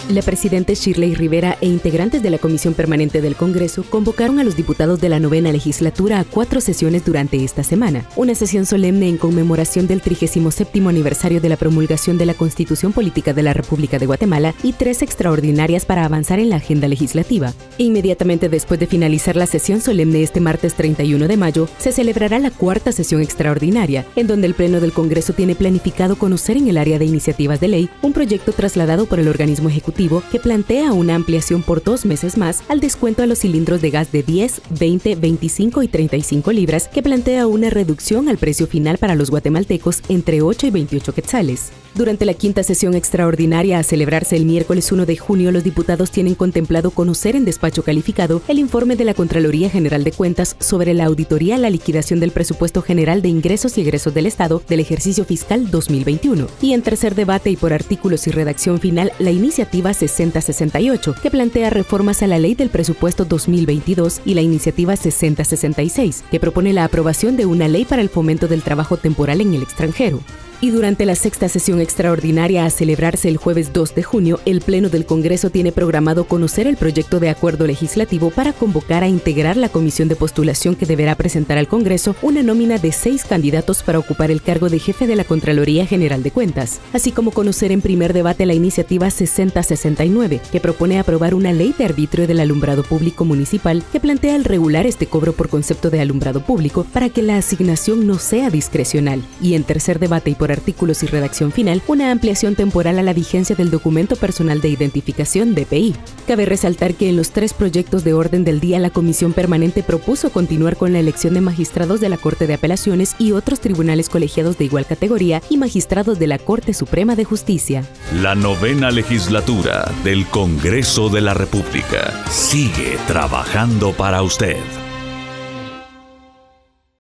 La presidenta Shirley Rivera e integrantes de la Comisión Permanente del Congreso convocaron a los diputados de la 9ª legislatura a 4 sesiones durante esta semana. Una sesión solemne en conmemoración del 37º aniversario de la promulgación de la Constitución Política de la República de Guatemala y 3 extraordinarias para avanzar en la agenda legislativa. Inmediatamente después de finalizar la sesión solemne este martes 31 de mayo, se celebrará la 4ª sesión extraordinaria, en donde el Pleno del Congreso tiene planificado conocer en el área de iniciativas de ley un proyecto trasladado por el organismo ejecutivo que plantea una ampliación por 2 meses más al descuento a los cilindros de gas de 10, 20, 25 y 35 libras, que plantea una reducción al precio final para los guatemaltecos entre 8 y 28 quetzales. Durante la 5ª sesión extraordinaria a celebrarse el miércoles 1 de junio, los diputados tienen contemplado conocer en despacho calificado el informe de la Contraloría General de Cuentas sobre la auditoría a la liquidación del presupuesto general de ingresos y egresos del Estado del ejercicio fiscal 2021. Y en tercer debate y por artículos y redacción final, la iniciativa 6068, que plantea reformas a la Ley del Presupuesto 2022, y la iniciativa 6066, que propone la aprobación de una ley para el fomento del trabajo temporal en el extranjero. Y durante la 6ª sesión extraordinaria a celebrarse el jueves 2 de junio, el Pleno del Congreso tiene programado conocer el proyecto de acuerdo legislativo para convocar a integrar la comisión de postulación que deberá presentar al Congreso una nómina de 6 candidatos para ocupar el cargo de jefe de la Contraloría General de Cuentas, así como conocer en primer debate la iniciativa 6069, que propone aprobar una ley de arbitrio del alumbrado público municipal que plantea el regular este cobro por concepto de alumbrado público para que la asignación no sea discrecional. Y en tercer debate y por artículos y redacción final, una ampliación temporal a la vigencia del documento personal de identificación DPI. Cabe resaltar que en los 3 proyectos de orden del día, la Comisión Permanente propuso continuar con la elección de magistrados de la Corte de Apelaciones y otros tribunales colegiados de igual categoría y magistrados de la Corte Suprema de Justicia. La 9ª legislatura del Congreso de la República sigue trabajando para usted.